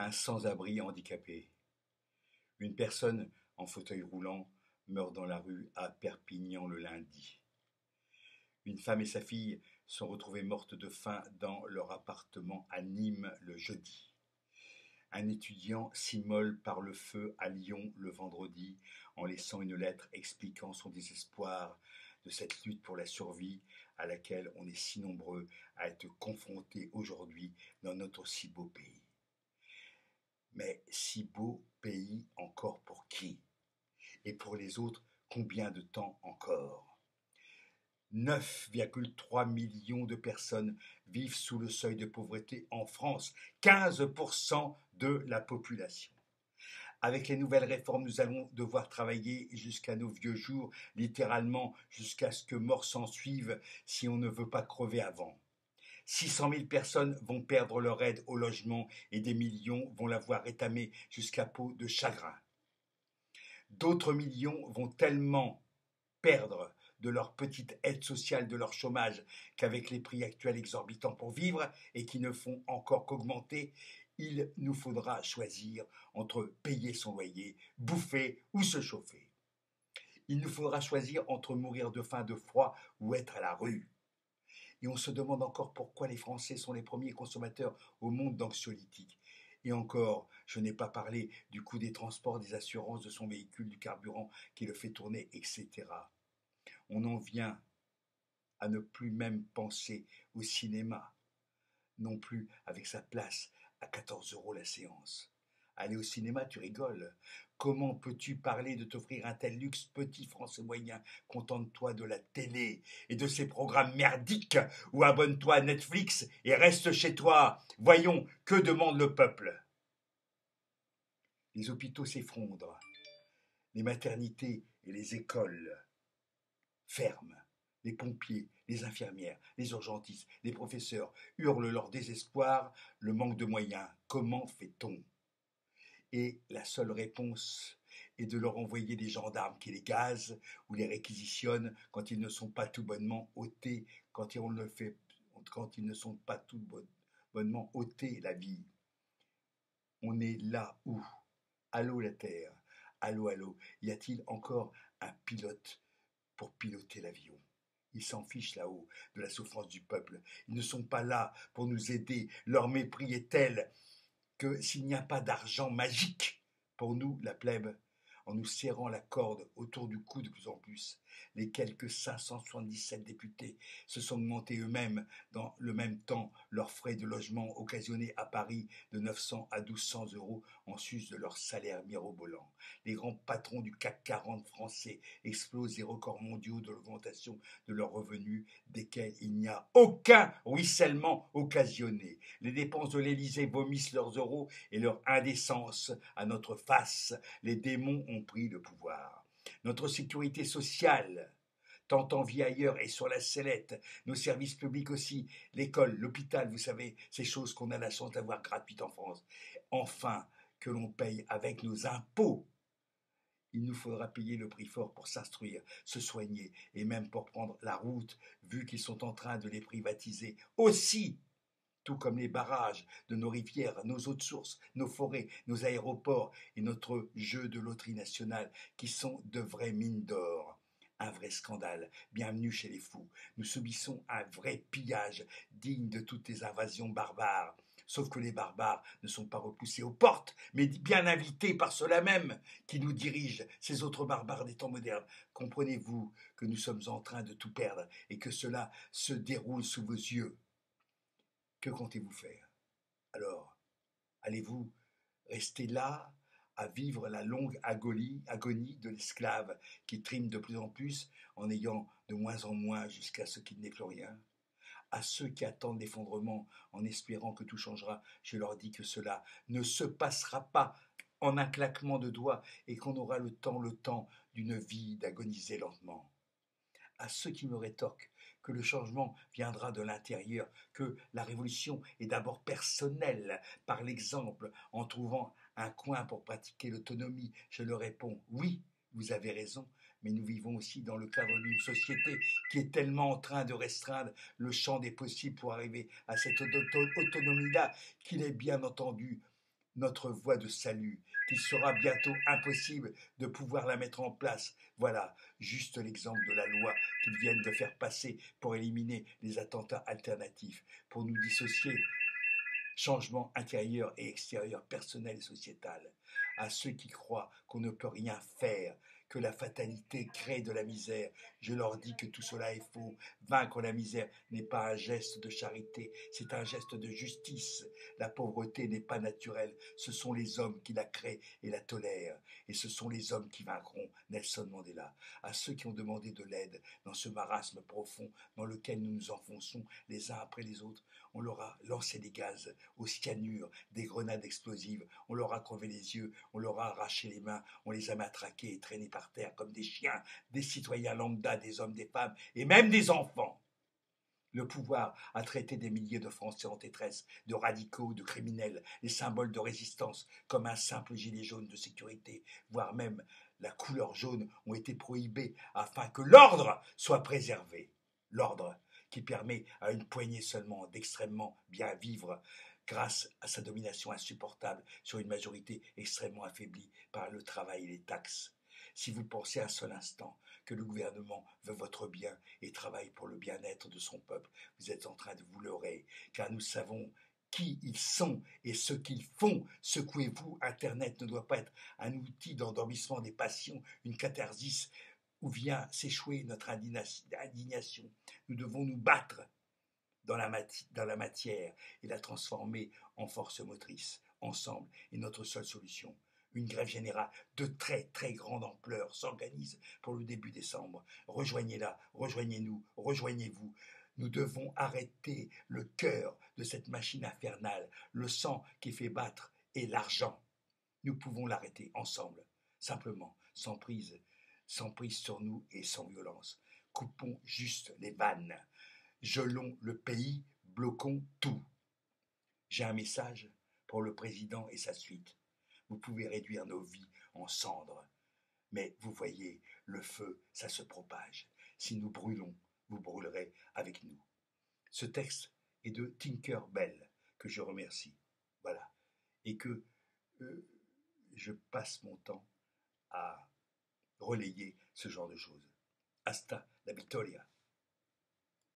un sans-abri handicapé. Une personne en fauteuil roulant meurt dans la rue à Perpignan le lundi. Une femme et sa fille sont retrouvées mortes de faim dans leur appartement à Nîmes le jeudi. Un étudiant s'immole par le feu à Lyon le vendredi en laissant une lettre expliquant son désespoir de cette lutte pour la survie à laquelle on est si nombreux à être confrontés aujourd'hui dans notre si beau pays. Mais si beau pays encore pour qui? Et pour les autres, combien de temps encore? 9,3 millions de personnes vivent sous le seuil de pauvreté en France, 15% de la population. Avec les nouvelles réformes, nous allons devoir travailler jusqu'à nos vieux jours, littéralement jusqu'à ce que mort s'en suive si on ne veut pas crever avant. 600 000 personnes vont perdre leur aide au logement et des millions vont la voir rétamée jusqu'à peau de chagrin. D'autres millions vont tellement perdre de leur petite aide sociale, de leur chômage, qu'avec les prix actuels exorbitants pour vivre et qui ne font encore qu'augmenter, il nous faudra choisir entre payer son loyer, bouffer ou se chauffer. Il nous faudra choisir entre mourir de faim, de froid ou être à la rue. Et on se demande encore pourquoi les Français sont les premiers consommateurs au monde d'anxiolytiques. Et encore, je n'ai pas parlé du coût des transports, des assurances, de son véhicule, du carburant qui le fait tourner, etc. On en vient à ne plus même penser au cinéma, non plus avec sa place à 14 € la séance. Aller au cinéma, tu rigoles. Comment peux-tu parler de t'offrir un tel luxe, petit Français moyen? Contente-toi de la télé et de ses programmes merdiques, ou abonne-toi à Netflix et reste chez toi. Voyons, que demande le peuple? Les hôpitaux s'effondrent, les maternités et les écoles ferment. Les pompiers, les infirmières, les urgentistes, les professeurs hurlent leur désespoir, le manque de moyens. Comment fait-on? Et la seule réponse est de leur envoyer des gendarmes qui les gazent ou les réquisitionnent quand ils ne sont pas tout bonnement ôtés, quand ils ne sont pas tout bonnement ôtés la vie. On est là où? Allô la Terre? Allô, allô? Y a-t-il encore un pilote pour piloter l'avion? Ils s'en fichent là-haut de la souffrance du peuple. Ils ne sont pas là pour nous aider. Leur mépris est tel que s'il n'y a pas d'argent magique pour nous, la plèbe, en nous serrant la corde autour du cou de plus en plus, les quelques 577 députés se sont augmentés eux-mêmes dans le même temps leurs frais de logement occasionnés à Paris de 900 à 1200 € en sus de leur salaire mirobolant. Les grands patrons du CAC 40 français explosent les records mondiaux de l'augmentation de leurs revenus, desquels il n'y a aucun ruissellement occasionné. Les dépenses de l'Élysée vomissent leurs euros et leur indécence à notre face. Les démons ont pris le pouvoir. Notre sécurité sociale, tant enviée ailleurs, est sur la sellette. Nos services publics aussi, l'école, l'hôpital, vous savez, ces choses qu'on a la chance d'avoir gratuites en France. Enfin, que l'on paye avec nos impôts. Il nous faudra payer le prix fort pour s'instruire, se soigner et même pour prendre la route, vu qu'ils sont en train de les privatiser aussi, tout comme les barrages de nos rivières, nos eaux de source, nos forêts, nos aéroports et notre jeu de loterie nationale, qui sont de vraies mines d'or. Un vrai scandale. Bienvenue chez les fous. Nous subissons un vrai pillage digne de toutes les invasions barbares. Sauf que les barbares ne sont pas repoussés aux portes, mais bien invités par ceux-là même qui nous dirigent, ces autres barbares des temps modernes. Comprenez-vous que nous sommes en train de tout perdre et que cela se déroule sous vos yeux? Que comptez-vous faire? Alors, allez-vous rester là à vivre la longue agonie de l'esclave qui trime de plus en plus en ayant de moins en moins jusqu'à ce qu'il n'ait plus rien? À ceux qui attendent l'effondrement en espérant que tout changera, je leur dis que cela ne se passera pas en un claquement de doigts et qu'on aura le temps d'une vie d'agoniser lentement. À ceux qui me rétorquent que le changement viendra de l'intérieur, que la révolution est d'abord personnelle, par l'exemple, en trouvant un coin pour pratiquer l'autonomie, je leur réponds oui, vous avez raison, mais nous vivons aussi dans le cadre d'une société qui est tellement en train de restreindre le champ des possibles pour arriver à cette autonomie-là qu'il est bien entendu notre voie de salut, qu'il sera bientôt impossible de pouvoir la mettre en place. Voilà juste l'exemple de la loi qu'ils viennent de faire passer pour éliminer les attentats alternatifs, pour nous dissocier. Changement intérieur et extérieur, personnel et sociétal. À ceux qui croient qu'on ne peut rien faire, que la fatalité crée de la misère, je leur dis que tout cela est faux. Vaincre la misère n'est pas un geste de charité, c'est un geste de justice. La pauvreté n'est pas naturelle, ce sont les hommes qui la créent et la tolèrent. Et ce sont les hommes qui vaincront. Nelson Mandela. À ceux qui ont demandé de l'aide dans ce marasme profond dans lequel nous nous enfonçons les uns après les autres, on leur a lancé des gaz au cyanure, des grenades explosives, on leur a crevé les yeux, on leur a arraché les mains, on les a matraqués et traînés par terre comme des chiens, des citoyens lambda, des hommes, des femmes et même des enfants. Le pouvoir a traité des milliers de Français en détresse, de radicaux, de criminels, les symboles de résistance, comme un simple gilet jaune de sécurité, voire même la couleur jaune ont été prohibés afin que l'ordre soit préservé. L'ordre qui permet à une poignée seulement d'extrêmement bien vivre grâce à sa domination insupportable sur une majorité extrêmement affaiblie par le travail et les taxes. Si vous pensez un seul instant que le gouvernement veut votre bien et travaille pour le bien-être de son peuple, vous êtes en train de vous leurrer, car nous savons qui ils sont et ce qu'ils font. Secouez-vous, Internet ne doit pas être un outil d'endormissement des passions, une catharsis où vient s'échouer notre indignation. Nous devons nous battre dans la matière et la transformer en force motrice. Ensemble est notre seule solution. Une grève générale de très très grande ampleur s'organise pour le début décembre. Rejoignez-la, rejoignez-nous, rejoignez-vous. Nous devons arrêter le cœur de cette machine infernale, le sang qui fait battre et l'argent. Nous pouvons l'arrêter ensemble, simplement, sans prise sur nous et sans violence. Coupons juste les vannes. Gelons le pays, bloquons tout. J'ai un message pour le président et sa suite. Vous pouvez réduire nos vies en cendres. Mais vous voyez, le feu, ça se propage. Si nous brûlons, vous brûlerez avec nous. Ce texte est de Tinker Bell, que je remercie. Voilà. Et que je passe mon temps à relayer ce genre de choses. Hasta la victoria.